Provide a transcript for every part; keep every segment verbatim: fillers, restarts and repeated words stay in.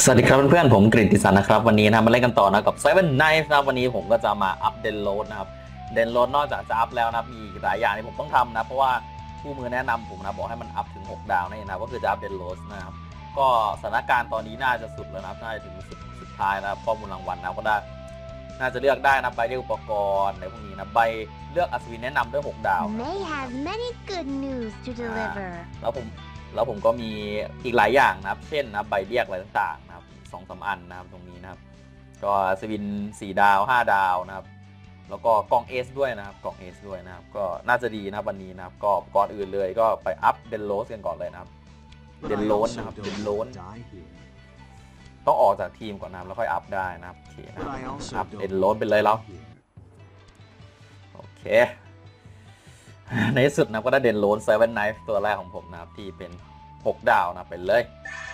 สวัสดีครับเพื่อนๆผมกฤติสันนะครับวันนี้นะมาเล่นกันต่อนะกับ Seven Knives นะวันนี้ผมก็จะมาอัพเดนโรดนะครับเดนโรดนอกจากจะอัพแล้วนะมีหลายอย่างที่ผมต้องทำนะเพราะว่าผู้มือแนะนำผมนะบอกให้มันอัพถึงหกดาวนี่นะก็คือจะอัพเดนโรดนะครับก็สถานการณ์ตอนนี้น่าจะสุดแล้วนะน่าจะถึงสุดสุดท้ายนะครับข้อมูลรางวัลนะก็ได้น่าจะเลือกได้นะใบเลือกอุปกรณ์ในพวกนี้นะใบเลือกอัศวินแนะนำด้วยหกดาว May have many good news to deliver แล้วผมแล้วผมก็มีอีกหลายอย่างนะครับเช่นนะใบเรียกอะไรต่างๆนะครับสองสามอันนะครับตรงนี้นะครับก็สวินสี่ดาวห้าดาวนะครับแล้วก็กล่องเอสด้วยนะครับกล่องเอสด้วยนะครับก็น่าจะดีนะวันนี้นะครับก็ก่อนอื่นเลยก็ไปอัพเดนโรสกันก่อนเลยนะครับเดนโรสนะครับเดนโรสต้องออกจากทีมก่อนนะครับแล้วค่อยอัพได้นะครับโอเคนะครับอัพเดนโรสเป็นเลยแล้วโอเคในที่สุดนะก็ได้เดนโรสเซเว่นไนฟ์ตัวแรกของผมนะครับที่เป็นหกดาวนะไปเลย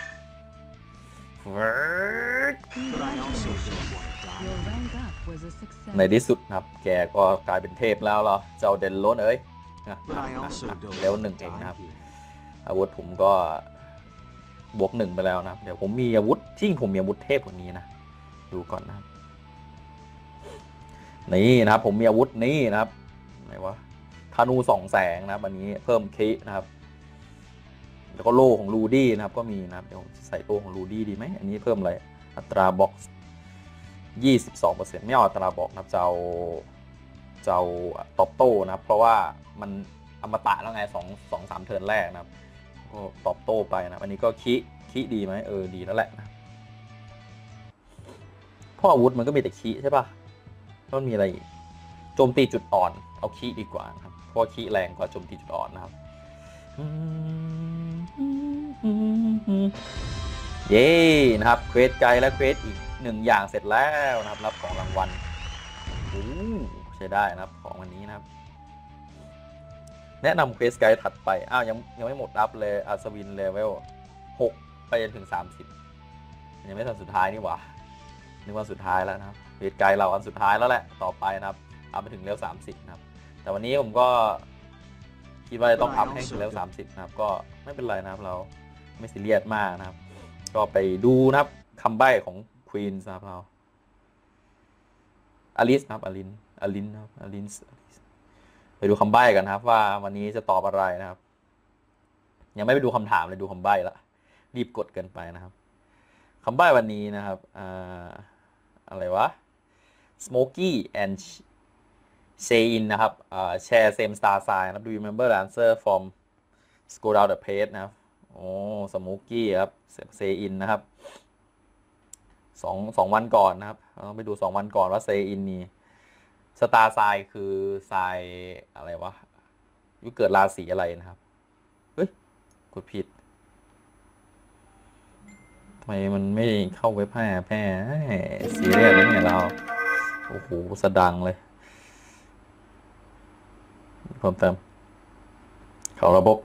ในที่สุดนะครับแกก็กลายเป็นเทพแล้วเหรอเจ้าเดนโรสเอ้ยเร็วหนึ่งเองนะครับอาวุธผมก็บวกหนึ่งไปแล้วนะครับเดี๋ยวผมมีอาวุธที่ผมมีอาวุธเทพกว่านี้นะดูก่อนนะครับนี่นะครับผมมีอาวุธนี่นะครับไหนวะธนูสองแสงนะครับอันนี้เพิ่มคินะครับแล้วก็โล่ของลูดี้นะครับก็มีนะครับเดี๋ยวใส่โล่ของลูดี้ดีไหมอันนี้เพิ่มอะไรอัตราบ็อกซ์ ยี่สิบสองเปอร์เซ็นต์ ไม่เอาอัตราบอกนะครับจะเอาจะเอาตอบโต้นะครับเพราะว่ามันอมตะแล้วไงสองสองสามเทิร์นแรกนะครับก็ตอบโต้ไปนะอันนี้ก็คิคิดีไหมเออดีแล้วแหละนะเพราะอาวุธมันก็มีแต่คิใช่ป่ะต้องมีอะไรอีกโจมตีจุดอ่อนเอาคิดีกว่านะครับเพราะคิแรงกว่าโจมตีจุดอ่อนนะครับเย้นะครับเควสไกด์และเควสอีกหนึ่งอย่างเสร็จแล้วนะครับรับของรางวัลโอ้ใช้ได้นะครับของวันนี้นะครับแนะนำเควสไกด์ถัดไปอ้าวยังยังไม่หมดอัพเลยอัศวินเลเวลหกไปจนถึงสามสิบยังไม่ทันสุดท้ายนี่หว่านึกว่าสุดท้ายแล้วนะครับเควสไกด์เราอันสุดท้ายแล้วแหละต่อไปนะครับอัพไปถึงเลเวลสามสิบนะครับแต่วันนี้ผมก็คิดว่าจะต้องอัพให้ถึงเลเวลสามสิบนะครับก็ไม่เป็นไรนะครับเราไม่ซีเรียสมากนะครับก็ไปดูนะครับคำใบ้ของควีนส์นะครับเราอลิสนะครับอลินอลินนะครับอลินไปดูคำใบ้กันนะครับว่าวันนี้จะตอบอะไรนะครับยังไม่ไปดูคำถามเลยดูคำใบ้ละรีบกดเกินไปนะครับคำใบ้วันนี้นะครับอ่าอะไรวะ Smoky and Shane นะครับอ่า share same star sign นะครับ do you remember the answer from scroll down the page นะครับโอ้สโมกี้ครับเซอินนะครับสองสองวันก่อนนะครับเราต้องไปดูสองวันก่อนว่าเซอินนี่สตาร์ไซน์คือไซน์อะไรวะยุคเกิดราศีอะไรนะครับเฮ้ยกดผิดทำไมมันไม่เข้าเว็บแพร่แพร่ซีเรียสนะเนี่ยเราโอ้โหสะดังเลยเพิ่มเติมเข้าระบบ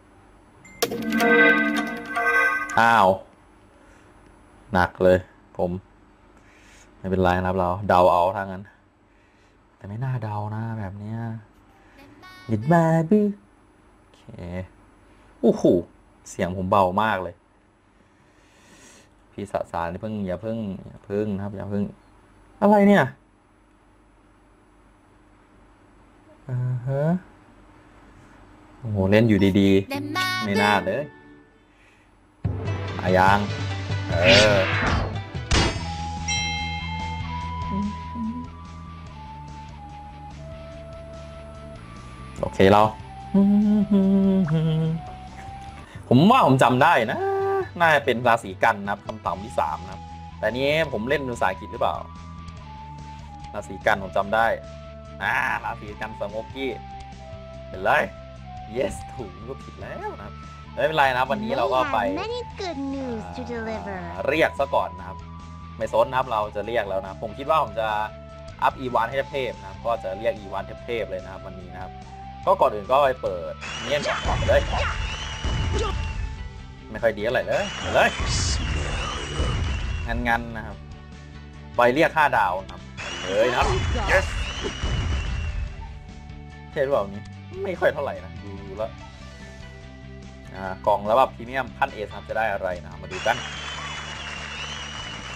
อ้าวหนักเลยผมไม่เป็นไรนะครับเราเดาเอาทางนั้นแต่ไม่น่าเดานะแบบนี้ยิดมาบื้อโอเคโอ้โหเสียงผมเบามากเลยพี่สสารนี่เพิ่งอย่าเพิ่งอย่าเพิ่งนะครับอย่าเพิ่งอะไรเนี่ยอ่าฮะโอ้โหเล่นอยู่ดีๆไม่น่าเลยอายังเออโอเคเราผมว่าผมจำได้นะน่าจะเป็นราศีกันนะครับคำตอบที่สามนะครับแต่นี้ผมเล่นภาษาอังกฤษหรือเปล่าราศีกันผมจำได้อ่าราศีกันสโมกี้เป็นไร yes ถูกก็ผิดแล้วนะครับไม่เป็นไรนะวันนี้เราก็ไปเรียกซะก่อนนะครับไม่สนนะครับเราจะเรียกแล้วนะผมคิดว่าผมจะอัพอีวานให้เทพๆนะก็จะเรียกอีวานเทพๆเลยนะครับวันนี้นะครับก็ก่อนอื่นก็ไปเปิดเนียนก่อนเลยไม่ค่อยดีอะไรเลยเลยงั้นๆนะครับไปเรียกห้าดาวนะครับเลยนะครับ yes เท่หรือเปล่านี้ไม่ค่อยเท่าไหร่นะดูแล้ว กล่องแล้วแบบพรีเมียมขั้นเอสครับจะได้อะไรนะมาดูกัน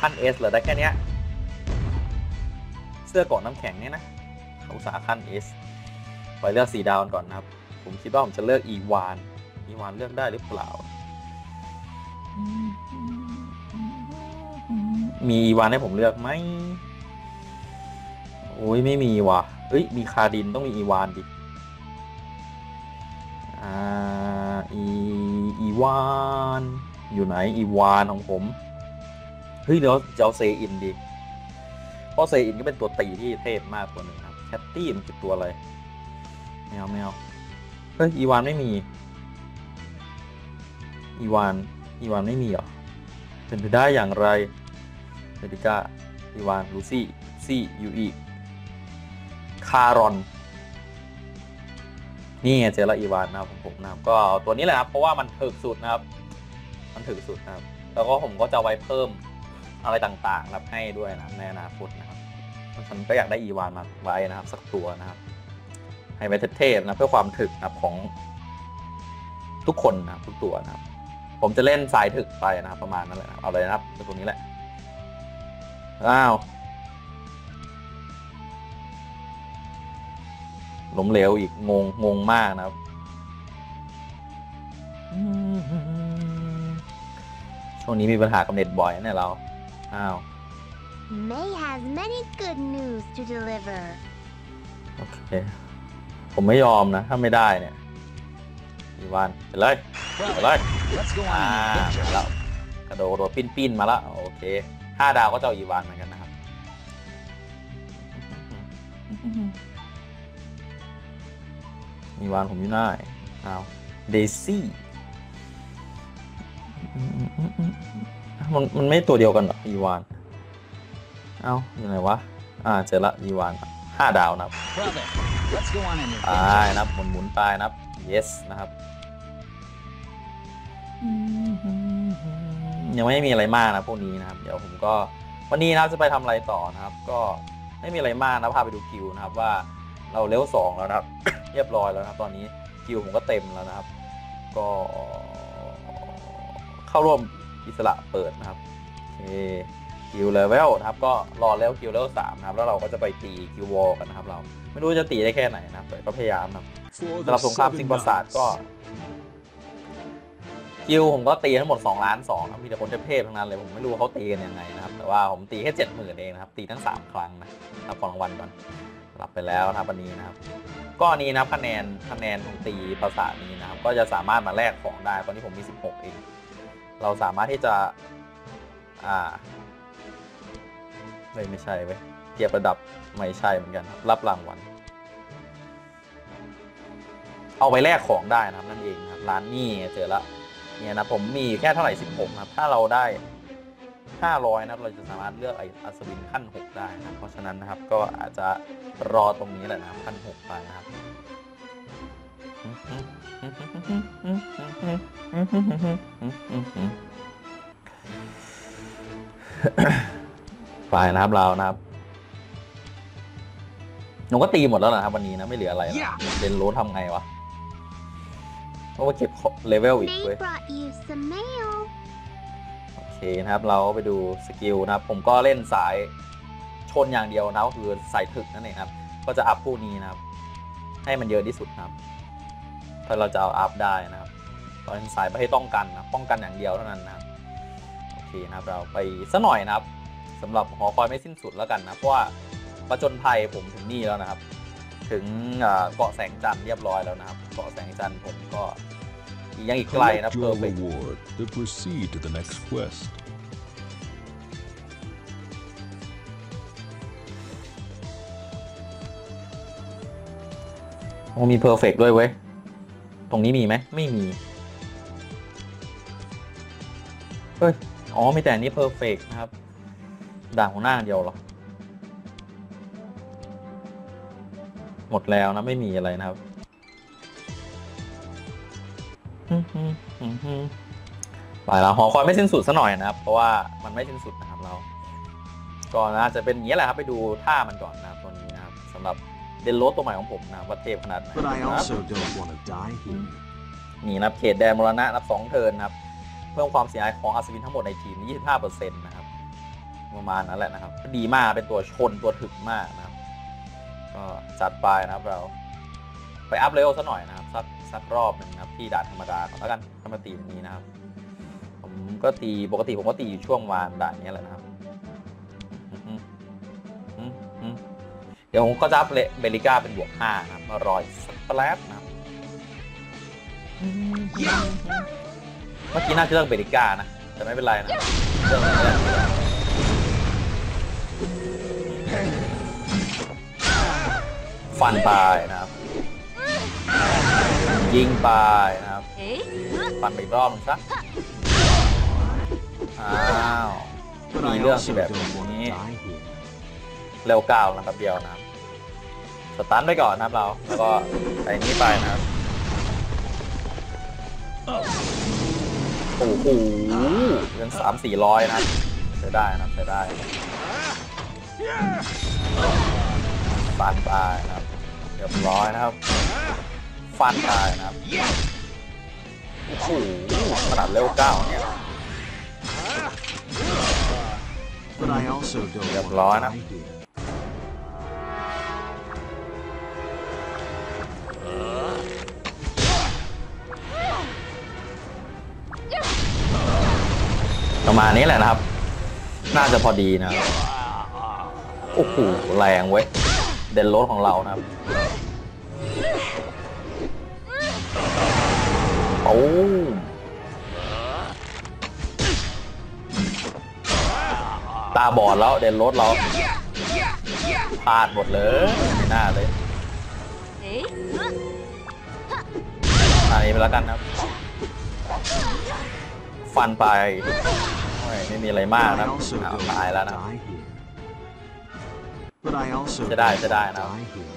ขั้น S เหลือได้แค่เนี้ยเสื้อเกาะน้ำแข็งเนี่ยนะเขาอุตสาห์ขั้น S ไปเลือกสีดาวก่อนนะครับผมคิดว่าผมจะเลือกอีวานอีวานเลือกได้หรือเปล่ามีอีวานให้ผมเลือกไหมโอ้ยไม่มีว่ะเอ้ยมีคาดินต้องมีอีวานดิอ่าอีอีวานอยู่ไหนอีวานของผมเฮ้ยเดี๋ยวจะเอาเซอินดีเพราะเซอินก็เป็นตัวตีที่เทพมากกว่าหนึ่งครับแคตตี้มันคือตัวอะไรไม่เอาไม่เอาเฮ้ยอีวานไม่มีอีวานอีวานไม่มีเหรอเป็นไปได้อย่างไรเมดิก้าอีวานลูซี่ซี่ยูอีคารอนนี่ไงเจอละอีวานนะครับผมผมนะครับก็ตัวนี้แหละครับเพราะว่ามันถึกสุดนะครับมันถึกสุดนะครับแล้วก็ผมก็จะไว้เพิ่มอะไรต่างๆรับให้ด้วยนะในอนาคตนะครับฉันก็อยากได้อีวานมาไว้นะครับสักตัวนะครับให้ไว้เทพๆนะเพื่อความถึกนะครับของทุกคนนะครับทุกตัวนะครับผมจะเล่นสายถึกไปนะครับประมาณนั้นแหละเอาเลยนะครับตัวนี้แหละอ้าวล้มเหลวอีกงงงงมากนะครับช่วงนี้มีปัญหากับเน็ตบ่อยเนี่ยเราอ้าว May has many good news to deliver. โอเคผมไม่ยอมนะถ้าไม่ได้เนี่ยอีวานไปเลยไปเลยอ่ามาแล้วกระโดดกระโดดปิ้นปิ้นมาแล้วโอเคห้าดาวก็จะเอาอีวานเหมือนกันนะครับอีวานผมอยู่ไหนอ้าวเดซี่มันมันไม่ตัวเดียวกันหรออีวานเอ้าอยู่ไหนวะอ่าเจอละอีวานห้าดาวนะครับไปนะครับหมุนหมุนไปนะครับ yes นะครับยังไม่มีอะไรมากนะพวกนี้นะครับเดี๋ยวผมก็วันนี้นะครับจะไปทำอะไรต่อนะครับก็ไม่มีอะไรมากนะพาไปดูคิวนะครับว่าเราเลเวลสองแล้วนะครับ เรียบร้อยแล้วนะครับตอนนี้คิวผมก็เต็มแล้วนะครับก็เข้าร่วมอิสระเปิดนะครับโอเคคิวเลเวลนะครับก็รอแล้วคิวเลเวลสามนะครับแล้วเราก็จะไปตีคิววอลกันนะครับเราไม่รู้จะตีได้แค่ไหนนะครับแต่ก็พยายามนะครับสำหรับสงครามสิงปราสาทก็คิวผมก็ตีทั้งหมดสองล้านสองครับมีแต่คนเทพๆทั้งนั้นเลยผมไม่รู้ว่าเขาตีกันยังไงนะครับแต่ว่าผมตีแค่เจ็ดหมื่นเองนะครับตีทั้งสามครั้งนะครับของรางวัลก่อนรับไปแล้วนะครับวันนี้นะครับก็นี้นะครับคะแนนคะแนนของตีปราสาทนี้นะครับก็จะสามารถมาแลกของได้ตอนนี้ผมมีสิบหกเองเราสามารถที่จะอ่าไม่ไม่ใช่เว้ยเทียบระดับไม่ใช่เหมือนกันรับรางวัลเอาไปแลกของได้นะครับนั่นเองนะครับร้านนี้เจอละเนี่ยนะผมมีแค่เท่าไหร่สิบหกนะครับถ้าเราได้ห้าร้อยนะครับเราจะสามารถเลือกไอ้อัศวินขั้นหกได้นะเพราะฉะนั้นนะครับก็อาจจะรอตรงนี้แหละนะครับขั้นหกไปนะครับไปนะครับเรานะครับหนูก็ตีหมดแล้วนะครับวันนี้นะไม่เหลืออะไรแล้วเดนโรสทำไงวะเพราะว่าเก็บเลเวลอีกเว้ยโอเคนะครับเราไปดูสกิลนะครับผมก็เล่นสายชนอย่างเดียวนะก็คือสายถึกนั่นเองครับก็จะอัพคู่นี้นะครับให้มันเยอะที่สุดนะครับถ้าเราจะเอาอัพได้นะครับตอนสายไปให้ต้องกันนะป้องกันอย่างเดียวเท่านั้นนะครับโอเคนะครับเราไปซะหน่อยนะครับสำหรับหอคอยไม่สิ้นสุดแล้วกันนะเพราะว่าประจนภัยผมถึงนี่แล้วนะครับถึงเกาะแสงจันทร์เรียบร้อยแล้วนะครับเกาะแสงจันทร์ผมก็ยังอีกไกลนะเพิ่มไปโอ้มีเพอร์เฟกต์ด้วยเว้ยตรงนี้มีไหมไม่มีเฮ้ยอ๋อมีแต่อันนี้เพอร์เฟกต์นะครับด่างของหน้าเดียวหรอหมดแล้วนะไม่มีอะไรนะครับไปแล้วหอคอยไม่สิ้นสุดซะหน่อยนะครับเพราะว่ามันไม่สิ้นสุดนะครับเราก็น่าจะเป็นอย่างนี้แหละครับไปดูท่ามันก่อนนะครับตัวนี้นะครับสำหรับเดนโรสตัวใหม่ของผมนะว่าเทพขนาดไหนนี่นะเขตแดนมรณะนับสองเทิร์นนะครับเพิ่มความเสียหายของอัศวินทั้งหมดในทีม ยี่สิบห้าเปอร์เซ็นต์ นะครับประมาณนั้นแหละนะครับดีมากเป็นตัวชนตัวถึกมากนะครับก็จัดไปนะครับเราไปอัพเลเวลซะหน่อยนะครับสักสักรอบหนึ่งนะครับที่ด่านธรรมดาก่อนแล้วกันธรรมตีแบบนี้นะครับผมก็ตีปกติผมก็ตีอยู่ช่วงวานด่านนี้แหละนะครับเดี๋ยวผมก็จะอัพเบลิก้าเป็นบวกห้านะครับมารอยสักแป๊บนะครับเมื่อกี้น่าจะเลือกเบลิก้านะแต่ไม่เป็นไรนะเลือกไม่ได้ฟันไปนะครับยิงไปนะครับฟันไปอีกรอบนึงซะอ้าวมีเรื่องที่แบบนี้เร็วก้าวนะครับเดียวนะครับสตันไปก่อนนะครับเราแล้วก็ใส่นี้ไปนะครับโอ้โหเงินสามสี่ร้อยนะครับใช้ได้นะครับใช้ได้ฟันไปนะครับเรียบร้อยนะครับฟันไปนะครับโอ้โหขนาดเร็วก้าวเนี่ยเรียบร้อยนะประมาณนี้แหละนะครับน่าจะพอดีนะโอ้โหแรงเว้ยเดนโรสของเรานะครับโอ้ตาบอดแล้วเดนโรสเราพลาดหมดเลยไม่น่าเลยอันนี้ไปแล้วกันครับฟันไปไม่มีอะไรมากนะตายแล้วนะจะได้จะได้นะ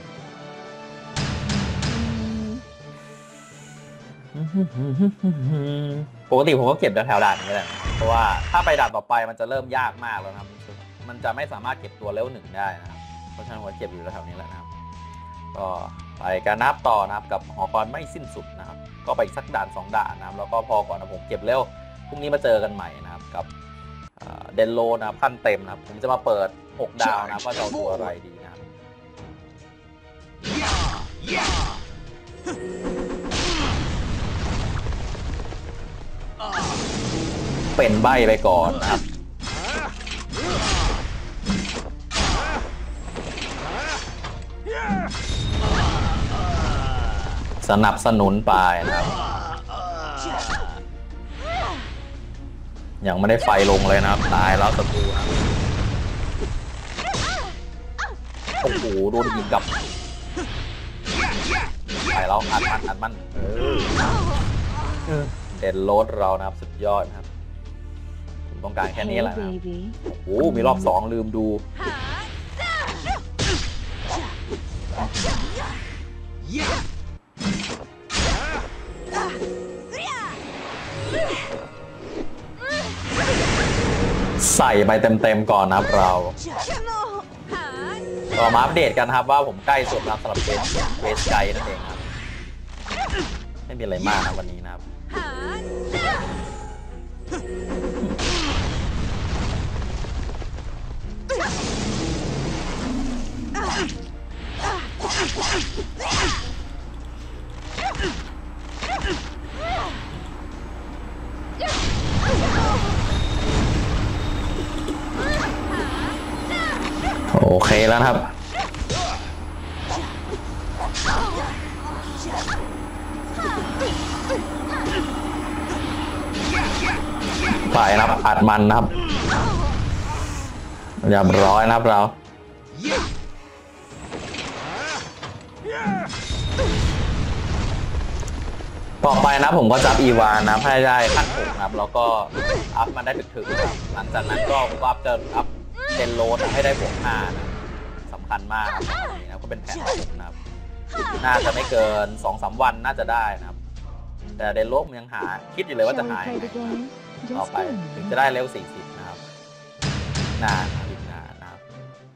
ปกติผมก็เก็บแถวด่านนี้แหละเพราะว่าถ้าไปด่านต่อไปมันจะเริ่มยากมากแล้วนะครับมันจะไม่สามารถเก็บตัวเลเวลหนึ่งได้นะครับเพราะฉะนั้นผมเก็บอยู่แถวนี้แหละนะครับก็ไปการนับต่อนะครับกับหอคอยไม่สิ้นสุดนะครับก็ไปสักด่านสองด่านนะครับแล้วก็พอก่อนนะผมเก็บเร็วพรุ่งนี้มาเจอกันใหม่นะครับกับเดนโลนะครับขั้นเต็มนะครับผมจะมาเปิดหกดาวนะครับว่าจะเอาตัวอะไรดีนะครับเป็นใบไปก่อนนะครับสนับสนุนไปนะครับยังไม่ได้ไฟลงเลยนะครับตายแล้วศัตรูนะโอ้โหโดนยิงกลับไปแล้วอัดมันอัดมันเออเด่นโรสเรานะครับสุดยอดนะครับผมต้องการแค่นี้แหละนะโอ้โหมีรอบสองลืมดูใส่ไปเต็มๆก่อนนะครับเราต่อมาอัปเดตกันครับว่าผมใกล้สุดแล้วสำหรับเกมเวสไกนั่นเองครับไม่มีอะไรมากนะวันนี้นะครับโอเคแล้วครับไปนะครับอัดมันนะครับเรียบร้อยนะครับเราต่อไปนะผมก็จะอัพอีวานนะให้ได้ขั้นหกนะครับแล้วก็อัพมันได้ถึงๆหลังจากนั้นก็อัพจะอัพเดนโรสให้ได้บวกห้านะสำคัญมากนะครับนี้นะก็เป็นแผนของผมนะครับน่าจะไม่เกิน สองสาม วันน่าจะได้นะครับแต่เดนโรสมันยังหาคิดอยู่เลยว่าจะหายต่อไปถึงจะได้เลเวลสี่สิบนะครับนานอีกนานนะครับ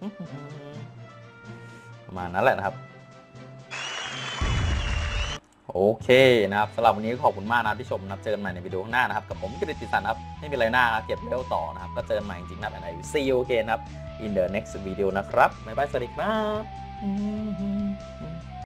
ประมาณนั้นแหละนะครับโอโอเคนะครับสำหรับวันนี้ขอบคุณมากนะที่ชมนะครับเจอกันใหม่ในวิดีโอข้างหน้านะครับกับผมกิตติสันครับไม่มีอะไรหน้าเก็บเลเวลต่อนะครับก็เจอกันใหม่จริงๆนะครับ and I will see you again นะครับ in the next video นะครับบ๊ายบายสวัสดีครับ